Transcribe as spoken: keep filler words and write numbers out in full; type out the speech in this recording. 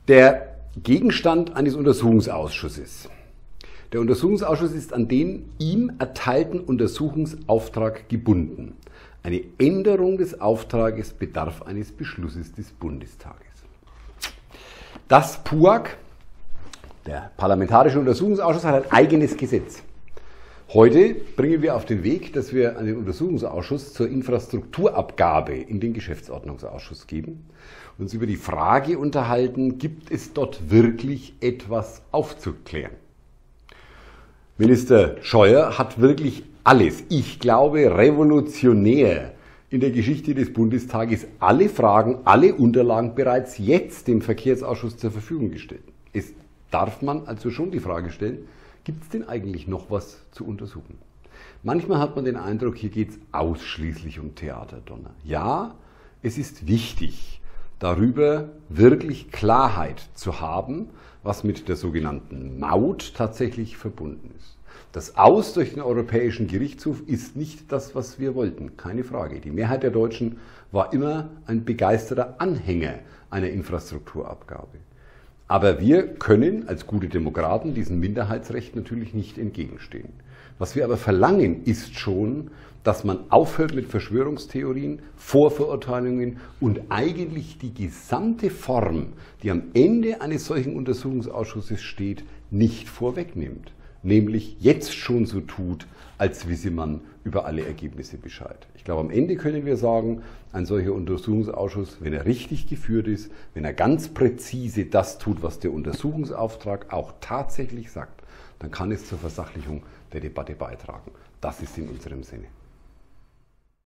Der Gegenstand eines Untersuchungsausschusses. Der Untersuchungsausschuss ist an den ihm erteilten Untersuchungsauftrag gebunden. Eine Änderung des Auftrages bedarf eines Beschlusses des Bundestages. Das P U A G, der Parlamentarische Untersuchungsausschuss, hat ein eigenes Gesetz. Heute bringen wir auf den Weg, dass wir einen Untersuchungsausschuss zur Infrastrukturabgabe in den Geschäftsordnungsausschuss geben und uns über die Frage unterhalten, gibt es dort wirklich etwas aufzuklären? Minister Scheuer hat wirklich alles, ich glaube revolutionär, in der Geschichte des Bundestages alle Fragen, alle Unterlagen bereits jetzt dem Verkehrsausschuss zur Verfügung gestellt. Es darf man also schon die Frage stellen, gibt es denn eigentlich noch was zu untersuchen? Manchmal hat man den Eindruck, hier geht es ausschließlich um Theaterdonner. Ja, es ist wichtig, darüber wirklich Klarheit zu haben, was mit der sogenannten Maut tatsächlich verbunden ist. Das Aus durch den Europäischen Gerichtshof ist nicht das, was wir wollten, keine Frage. Die Mehrheit der Deutschen war immer ein begeisterter Anhänger einer Infrastrukturabgabe. Aber wir können als gute Demokraten diesem Minderheitsrecht natürlich nicht entgegenstehen. Was wir aber verlangen, ist schon, dass man aufhört mit Verschwörungstheorien, Vorverurteilungen und eigentlich die gesamte Form, die am Ende eines solchen Untersuchungsausschusses steht, nicht vorwegnimmt. Nämlich jetzt schon so tut, als wisse man über alle Ergebnisse Bescheid. Ich glaube, am Ende können wir sagen, ein solcher Untersuchungsausschuss, wenn er richtig geführt ist, wenn er ganz präzise das tut, was der Untersuchungsauftrag auch tatsächlich sagt, dann kann es zur Versachlichung der Debatte beitragen. Das ist in unserem Sinne.